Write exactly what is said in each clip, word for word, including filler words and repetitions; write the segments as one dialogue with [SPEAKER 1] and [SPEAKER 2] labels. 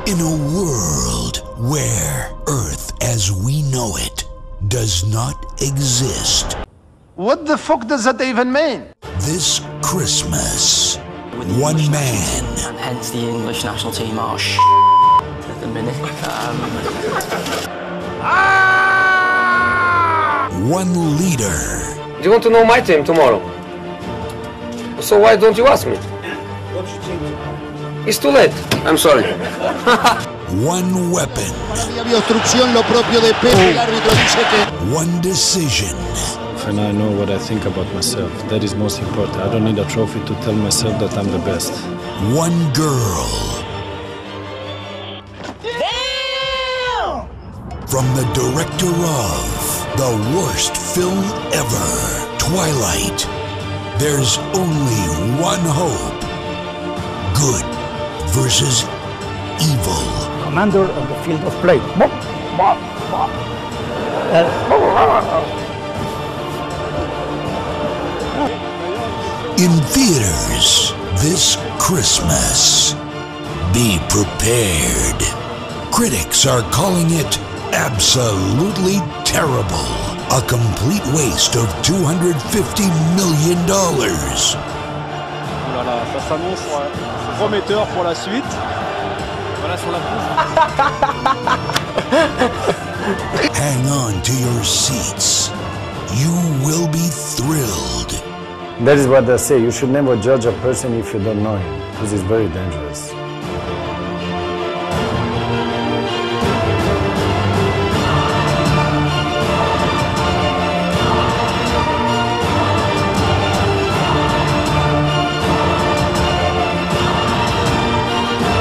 [SPEAKER 1] In a world where Earth as we know it does not exist.
[SPEAKER 2] What the fuck does that even mean?
[SPEAKER 1] This Christmas, one man,
[SPEAKER 3] and hence the English national team are sh at the minute. Um...
[SPEAKER 1] one leader.
[SPEAKER 4] Do you want to know my team tomorrow? So why don't you ask me? It's too late. I'm sorry.
[SPEAKER 1] One weapon.
[SPEAKER 5] Había obstrucción, lo propio de Pepe, el árbitro dice que...
[SPEAKER 1] One decision.
[SPEAKER 6] And I know what I think about myself. That is most important. I don't need a trophy to tell myself that I'm the best.
[SPEAKER 1] One girl.
[SPEAKER 7] Damn!
[SPEAKER 1] From the director of the worst film ever, Twilight. There's only one hope. Good versus evil.
[SPEAKER 8] Commander of the field of play.
[SPEAKER 1] In theaters this Christmas. Be prepared. Critics are calling it absolutely terrible. A complete waste of two hundred fifty million dollars.
[SPEAKER 9] Voilà, ça s'annonce prometteur pour la suite. Voilà sur la
[SPEAKER 1] Hang on to your seats. You will be thrilled.
[SPEAKER 6] That is what they say. You should never judge a person if you don't know him, because it's very dangerous.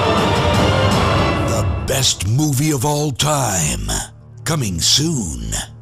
[SPEAKER 1] The best movie of all time. Coming soon.